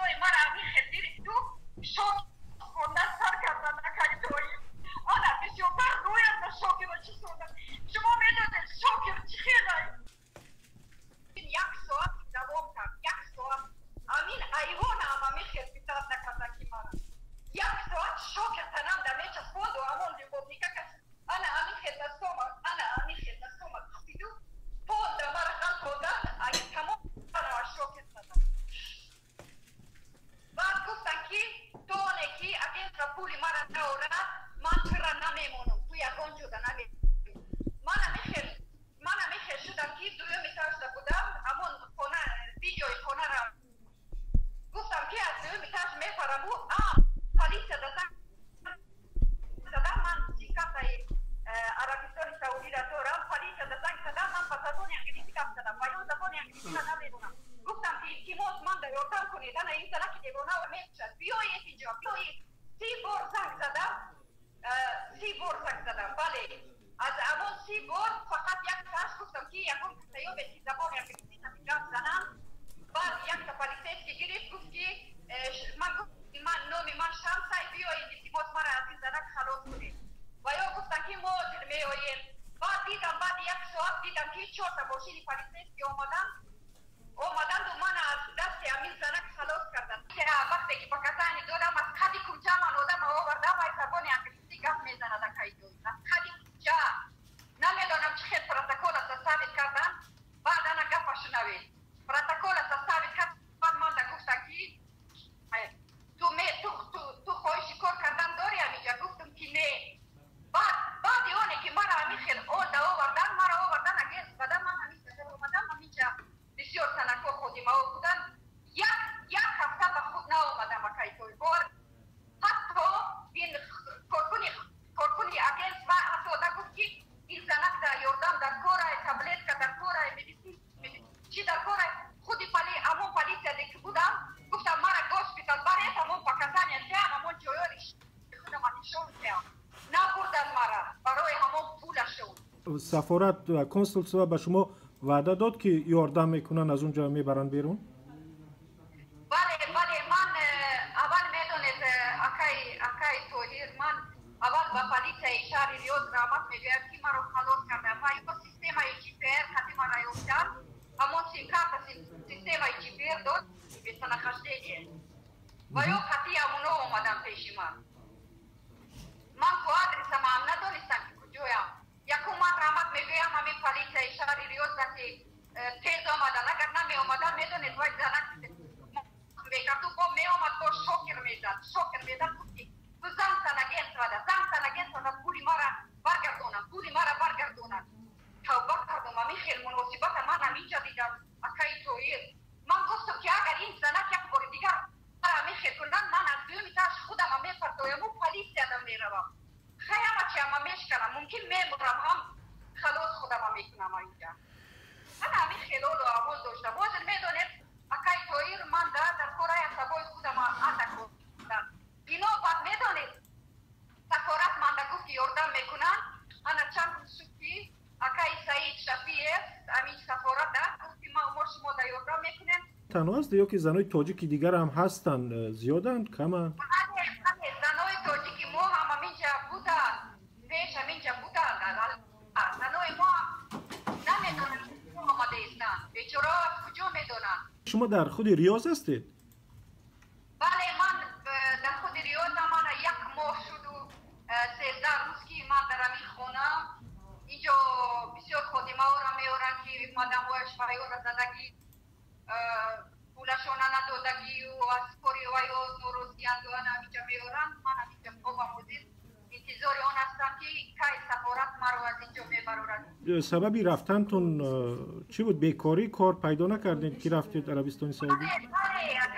سفارت و کنسولسا به شما وعده داد که یاردم میکنن از اونجا میبرن بیرون؟ بله من اول میدونید اکای توهیر من اول با پلیس شهر ریاض رحمت میگویم که ما رو خلاص کردم و یک سیستم ایچیپر خطی ما را یافتم همون سیم کارت سیستم ایچیپر داد به سنخشته و یک خطی همونو اومدم پیش من تو آدرسم هم ندانستم که کجایم یکم من رحمت میگویم همین پلیس شهر ریاض که تیز آمدن اگر نمی آمدن میدونید وای زنک میکرد تو با می آمد با شکر میزد گفتی تو زن سنگین ساده پولی ما را برگردونن توبه کردم همین خیلی مناسبت من همینجا دیدم اکای تویر من گفتم که اگر این زنک یک بار دیگر همین خیلی کنن من از دوی میتاش خودم هم میپرتویم و پلیس یادم میروم خیلی همه چی هم میشکنم ممکن میمورم هم خلاص خودم هم میکنم اینجا من همین خیلی رو عوض داشتم بازم میدونید اکای تویر من در کورای سبای خودم اتک بودن اینا بعد میدونید سفارت من در گفت یاردم میکنن انا چند روز سوکی اکای سعید شفیه همین سفارت در گفتی ما شما در یاردم میکنیم تنها است یا که زنای تاجیکی دیگر هم هستن زیادن کمن؟ زنای تاجیکی ما هم همینجا بودن پیش همینجا بودن زنای ما نمیدونن آمده ایستن بیچاره از کجا میدونن شما در خود ریاض هستید؟ بله من در خود ریاض من یک ماه شد و 13 روز که من در همین خونه اینجا بسیار خودی ما را میارن که مادم وایش برای را زدگی پولشون ندادگی و از کاری وای و نوروزی اندوان همینجا میارن من همینجا خوابم بودید انتظار آن هستم که که سفارت مرا از اینجا میبرورد. سببی رفتنتون چی بود؟ بیکاری کار پیدا نکردید که رفتید عربستان سعودی؟ بله